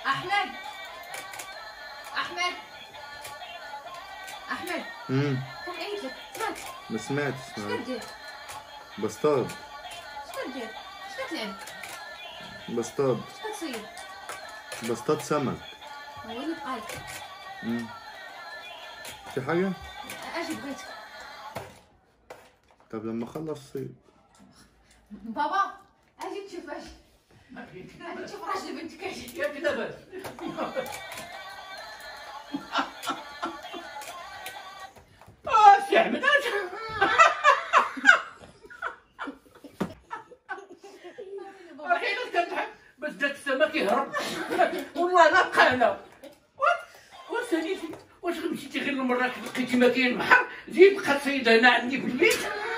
احمد احمد احمد كان عيط لك سمعت؟ ما سمعتش. اش كدير؟ بصطاد. اش كدير؟ اش كتلعب؟ بصطاد. اش كتصيد؟ بصطاد سمك. وين بقيت؟ في حاجة؟ اجي بغيتك. طب لما اخلص صيد. بابا اجي تشوف اجي. اجي تشوف راجل بنتك اجي. يا ابني لاباس. سي احمد اخي كنضحك باش داك السمك يهرب. والله لا بقى انا. وساليتي واش مشيتي غير المره لقيتي ما كاين بحر زيد بقى تصيد هنا عندي في البيت.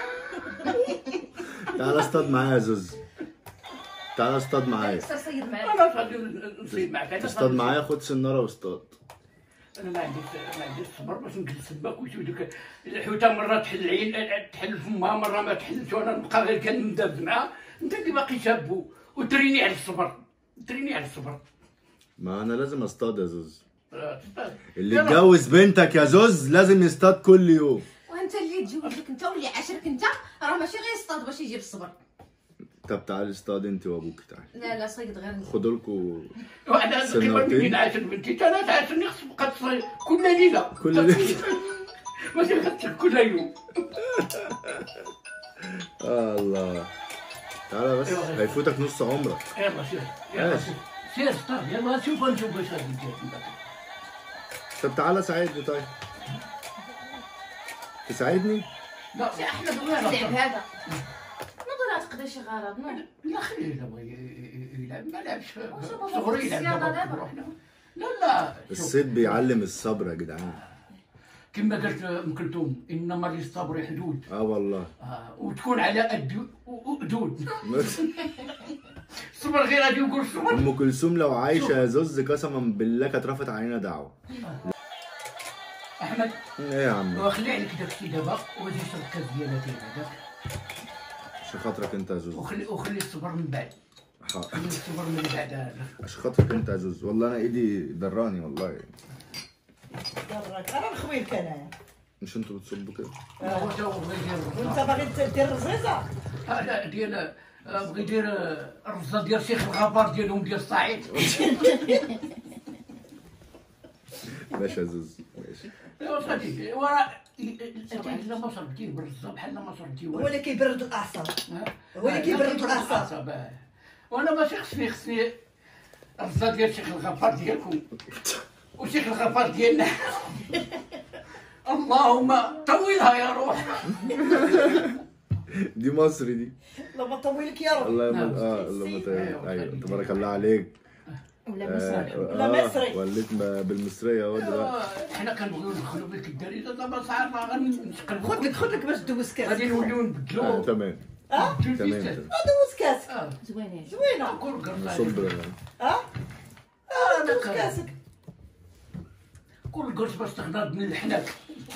تعال اصطاد معايا يا زوز. تعال اصطاد معايا. صيد معاك. انا غادي نصيد معك. تصطاد معايا، خد سناره واصطاد. انا ما عنديش الصبر باش نجلس باك وشي دوك الحوته مره تحل العين تحل فمها مره ما تحلش وانا نبقى غير كندابز معاها. انت اللي باقي شاب وتريني على الصبر. تريني على الصبر. ما انا لازم اصطاد يا زوز. اللي اتجوز بنتك يا زوز لازم يصطاد كل يوم. وانت اللي تجوزك انت واللي عاشرك انت راه ماشي غير يصطاد باش يجيب الصبر. طب تعالي اصطاد انت وابوك. تعالي. لا صيد غير خدوا لكم وانا تقريبا منين عاشر بنتي انا تعاشرني خص بقى تصيد كل ليله. كل ليله. ماشي خصك كل يوم. الله. تعالى بس هيفوتك نص عمرك. يلا سير. يلا سير اصطاد. يلا شوف نشوف واش غادي ندير. طب تعالى ساعدني. طيب تساعدني؟ لا سي احمد وين اللعب هذا؟ نقدر تقضي شي غرض. لا خليه الا بغى يلعب ما لعبش صغري يلعب دابا. لا الصيد بيعلم الصبر يا جدعان. كما قالت ام كلثوم انما للصبر حدود. والله. وتكون على حدود. الصبر غير غادي يقول الصبر. ام كلثوم لو عايشه يا زوز قسما بالله كانت رفعت علينا دعوه. احمد ايه يا عم؟ وخلي عليك داكشي دابا وجي شرب كاس ديال هذاك عشان خاطرك انت يا زوز. وخلي الصبر من بعد. خلي الصبر من بعد هذا. عشان خاطرك انت يا زوز. والله انا ايدي دراني والله. دراك انا نخويلك انايا. مش انتوا بتصبوا كده؟ وانت باغي دير رزيزه؟ لا ديال بغي يدير الرزه ديال شيخ الغفار ديالهم ديال الصعيد. ماشي يا زوز ماشي. ايوا صافي وراه انت الا ما شربتيه بالرزه بحال ما شربتيه هو اللي كيبرد الاعصاب. هو اللي كيبرد الاعصاب. وانا ماشي خصني الرزه ديال شيخ الغفار ديالكم وشيخ الغفار ديالنا. اللهم طولها يا روح. دي مصري دي. الله ما طولك يا رب. الله اللهم ايوه تبارك الله عليك. ولا مصري. ولا مصري. وليت بالمصريه اهو دلوقتي. حنا كنبغيو ندخلوا بك الدريده دابا صعب غنقلبوا. خذ لك باش دوز كاس. غادي نوليو نبدلو. تمام. تمام. دوز كاس. زوينين. زوينه. كل قرص. صبر. دوز كاسك. كل قرص باش تغنض من الحناك.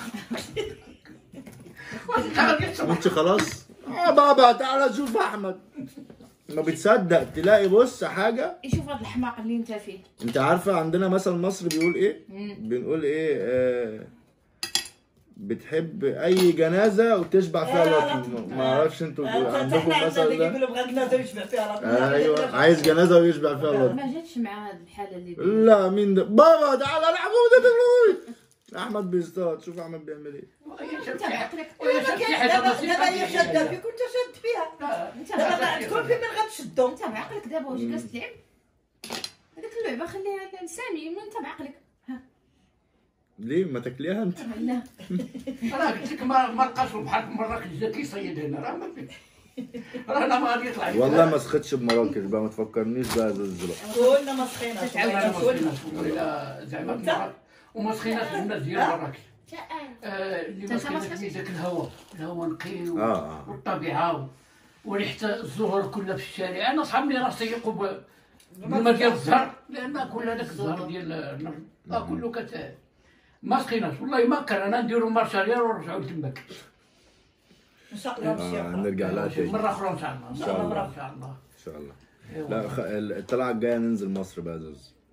انت خلاص. بابا تعالى شوف احمد. ما بتصدق تلاقي بص حاجه. يشوف هذا الحماق اللي انت فيه. انت عارفه عندنا مثل مصري بيقول ايه؟ بنقول ايه؟ بتحب اي جنازه وتشبع فيها لطم. ما اعرفش انتوا عندكم مثل ده؟ يقولوا بغا جنازه ويشبع فيها لطم. ايوه عايز جنازه ويشبع فيها لطم. ما جاتش مع هذه الحاله اللي لا مين ده؟ بابا تعالى العب احمد بيصطاد. شوف احمد بيعمل ايه. انت بعقلك. دابا هي شاده فيك وانت شاد فيها. انت دابا تكون في من غتشدو. انت بعقلك دابا واش جالس تلعب؟ هذيك اللعبه خليها لسامي. انت بعقلك. ليه ما تاكليها انت؟ لا راه قلت لك ما لقاش البحر في مراكش جا كيصيد هنا راه ما في. راه انا ما غادي يطلع. والله ما سخدش بمراكش بقى. ما تفكرنيش بقى زلزله. قولنا ما سخيناش. ولا زعما وما سخيناش الناس ديال مراكش. اللي ما سخيناش داك الهواء نقي والطبيعه وريحه الزهر كلها في الشارع. انا صحابني راه سيقوا بالماء ديال الزهر لان كل هذاك الزهر ديال كله ما سخيناش والله ما كان. انا نديرو مارشاريال ونرجعو لتماك ان شاء الله. نرجع لها تاني مره اخرى ان شاء الله. ان شاء الله. لا الطلعه الجايه ننزل مصر بقى زوز.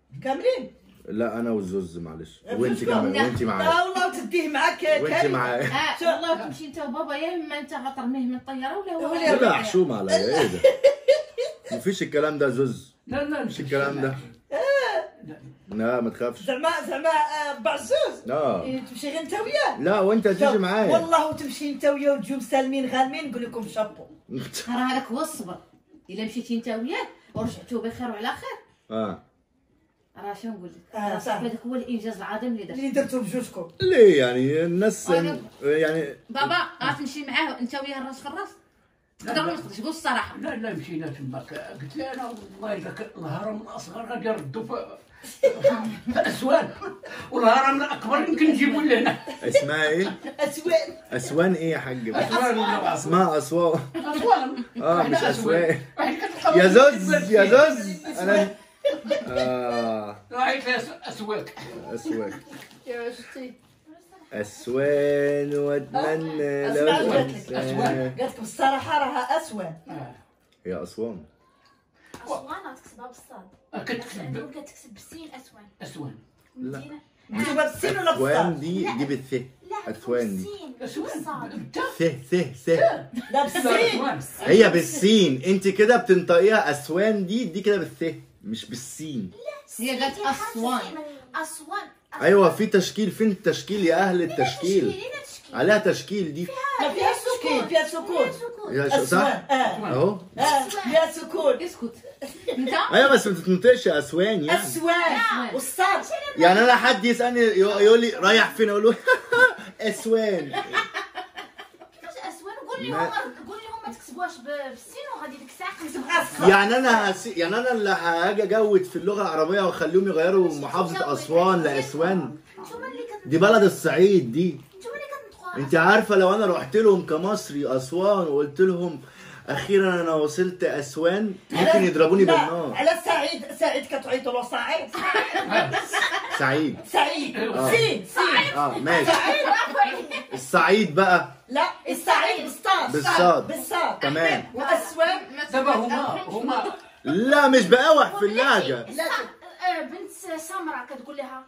كاملين. لا انا والزوز معلش، وانت كمان، وانت معايا. لا والله وتديه معاك وانت كامل. معايا. والله تمشي انت وبابا، يا اما انت غترميه من الطياره ولا هو لا حشومه عليا، ايه ده؟ مفيش الكلام ده زوز. لا مش الكلام ده. لا ما تخافش. زعما بعزوز. تمشي غير انت وياه. لا وانت تيجي معايا والله وتمشي انت وياه وتجوا مسالمين غانمين، نقول لكم شابو. راه هذاك هو الصبر. الا مشيتي انت وياه ورجعتوا بخير وعلى خير، راه شنو نقول لك، هذاك هو الانجاز العظيم اللي درت. اللي درتو بجوجكم. ليه يعني الناس يعني بابا غتمشي معاه انت وياه الراس في الراس؟ تقدر ما تقدرش؟ قول الصراحه. لا مشينا تماك، قلت لي انا والله ذاك الهرم الاصغر غادي نردو في اسوان، والهرم الاكبر يمكن نجيبو لهنا. اسمها ايه؟ اسوان. اسوان ايه يا حاج؟ اسوان اسمها اسوان. اسوان مش اسوان. يا زوز يا زوز انا رايت اسواق. اسوان. يا شتي اسوان واتمنى لو قالت لك بالصراحه راها اسوان. هي اسوان. اسوان تكتبها بالصاد. كتكتب بالسين اسوان. لا مكتوبه بالسين ولا اسوان بالصاد؟ دي بالث. لا اسوان دي بالصاد. ث. لا بالسين. هي بالسين، انت كده بتنطقيها اسوان، دي كده بالث مش بالسين. هي قالت اسوان. اسوان. ايوه في تشكيل، فين التشكيل يا اهل التشكيل؟ عليها تشكيل دي. ما فيها تشكيل، فيها سكون. يا صح؟ اهو فيها سكون. اسكت انت. ايوه بس ما تتنطقش اسوان يعني. اسوان والصاد. يعني انا حد يسالني يقول لي رايح فين، اقول له اسوان. كيفاش اسوان؟ قول لي هم تكتبوهاش بالسين وغادي ديك الساعه نكتبها. يعني انا اللي هاجي اجود في اللغه العربيه واخليهم يغيروا محافظه اسوان لاسوان. دي بلد الصعيد دي. انت عارفه لو انا رحت لهم كمصري اسوان وقلت لهم اخيرا انا وصلت اسوان ممكن يضربوني بالنار. على سعيد كتعيطوا له صعيد. سعيد سين ماشي. الصعيد بقى. لا الصعيد بالصاد تمام. واسوان دابا هما لا مش بقاوح في اللهجه. بنت سمرة كتقول لها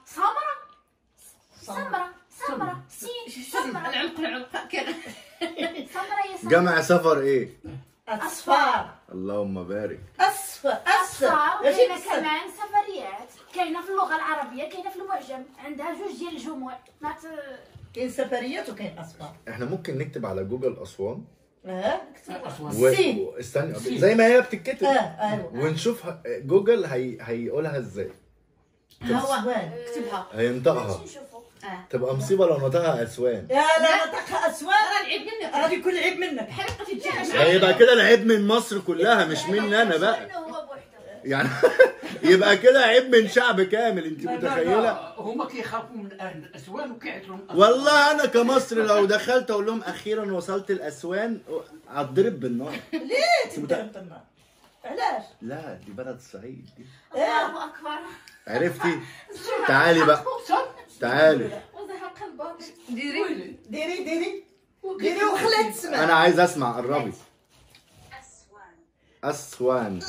سمرة سين سمرة. العمق كذا. سمرة يا سمرة. جمع سفر ايه؟ اصفار. اللهم بارك. أصفار. كاينة كمان سفريات، كاينة في اللغة العربية، كاينة في المعجم، عندها جوج ديال الجموع. كاين سفريات وكاين اصفار. احنا ممكن نكتب على جوجل اسوان سين. استني زي ما هي بتتكتب. ايوه ونشوف جوجل هيقولها ازاي. اسوان. اكتبها. هينطقها. تبقى مصيبه لو نطقها اسوان. لا نطقها اسوان. العيب منك. غادي يكون العيب منك. حرقت الجهاز. هيبقى كده العيب من مصر كلها مش مني انا بقى. يعني يبقى كده عيب من شعب كامل. انت متخيله؟ هما كيخافوا من اهل اسوان وكيعيطوا لهم. والله انا كمصري لو دخلت اقول لهم اخيرا وصلت الاسوان هتضرب بالنار. ليه تضرب بالنار؟ علاش؟ لا دي بلد الصعيد دي. الله اكبر. عرفتي؟ تعالي بقى تعالي. ديري وخليت تسمع. انا عايز اسمع. قربي. اسوان.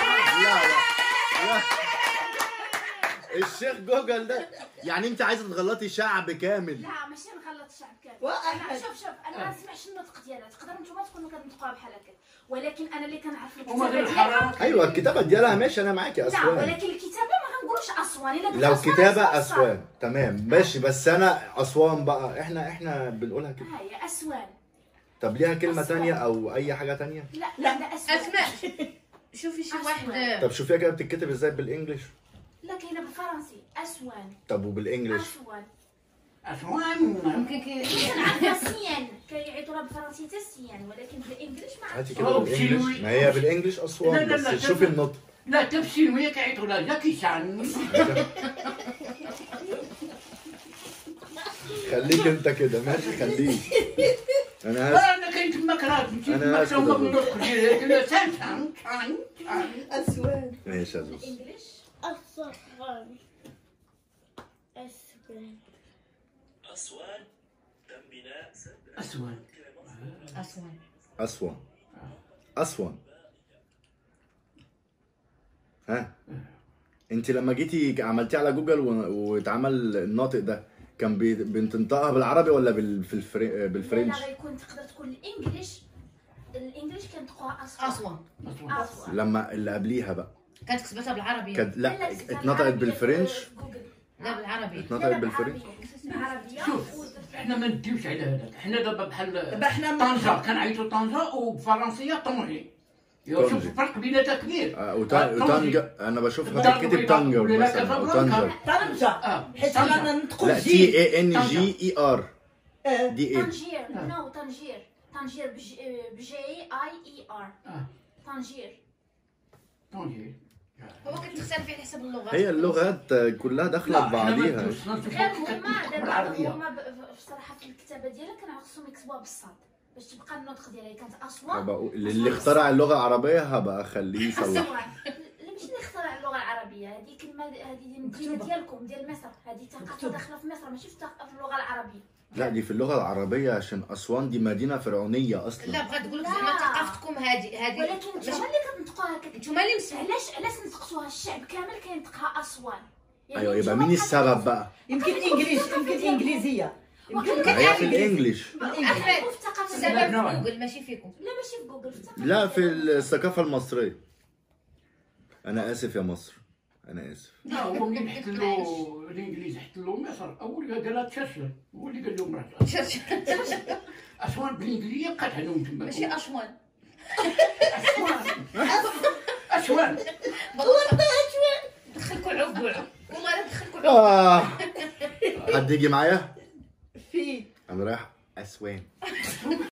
لا الشيخ جوجل ده يعني انت عايزه تغلطي شعب كامل. لا ماشي نغلط الشعب كامل. انا شوف انا ما نسمعش النطق ديالها، تقدروا نتوما تكونوا كتنطقوها بحال هكا، ولكن انا اللي كنعرف الكتابه ديالها. ايوه الكتابه ديالها ماشي انا معاكي لا اسوان. ولكن الكتابه ما غنقولوش اسوان. الا لو كتابه اسوان تمام ماشي، بس انا اسوان بقى احنا بنقولها كده. هي اسوان. طب ليها كلمه ثانيه او اي حاجه ثانيه؟ لا اسوان. اسماء شوفي شي واحد. طب شوفيها كده بتتكتب ازاي بالانجلش. لا كاينه بالفرنسي اسوان. طب وبالانجلش؟ اسوان ممكن كنعرفها سيان، كيعيطوا لها بالفرنسي حتى سيان، ولكن بالانجلش ما هاتي كده بالانجلش. ما هي بالانجلش اسوان بس شوفي النطق. لا تبسي وهي كيعيطوا لها جاكي شان. خليك انت كده ماشي خليك. انا كنت مكرات نجيب مكسوم بالنطق ديالها سان اسوان. ماشي يا زوز. اسوان. أسوان تم بناء اسوان. اسوان. ها انت لما جيتي عملتيه على جوجل واتعمل الناطق ده كان بتنطقها بالعربي ولا بالفرنش؟ لا غيكون تقدر تكون الانجليش كنطقوها اسوان. لما اللي قبليها بقى كانت كتبتها بالعربي. لا اتنطقت بالفرنش. لا بالعربي. اتنطقت بالفرنش. شوف احنا ما نديوش على هذاك، احنا دابا بحال طنجة كنعيطوا طنجة وبالفرنسيه طنجي. شوف الفرق بيناتها كبير. وطنجة انا بشوفها بتتكتب طنجة مثلا او طنجة. حيت انا نطقوا لا TANGER دي ايه؟ طنجير. نو طنجير BJIER. طنجير هو كتختار فيه على حسب اللغات. هي اللغات كلها داخله ببعضيها. غير هما بصراحه في الكتابه ديالها كانوا خصهم يكتبوها بالصاد باش تبقى النطق ديالها كانت اسوان. اللي اخترع اللغه العربيه هبقى خليه يصلح. لا ماشي اللي اخترع اللغه العربيه، هذه كلمه هذه المدينه ديالكم ديال مصر، هذه ثقافه داخله في مصر ماشي في اللغه العربيه. لا دي في اللغه العربيه عشان اسوان دي مدينه فرعونيه اصلا. لا بغيت نقول لك زعما ثقافتكم هذه ولكن نتوما اللي كتنطقوها هكاك. نتوما اللي علاش نطقتوها الشعب كامل كينطقها اسوان؟ يعني ايوه يبقى مين السبب بقى؟ يمكن انجليزيه هي في الانجليش. احمد السبب في جوجل ماشي فيكم. لا ماشي في جوجل، في الثقافه. لا في الثقافه المصريه. انا اسف يا مصر، انا اسف. لا هو منين احتلوا الانجليز احتلوا مصر اول قالها تشرشر، هو اللي قال لهم راه اسوان بالانجليزيه بقات عندهم تما ماشي اسوان. اسوان دخلكوا عقبوع والله دخلكوا حد يجي معايا؟ في انا رايح اسوان.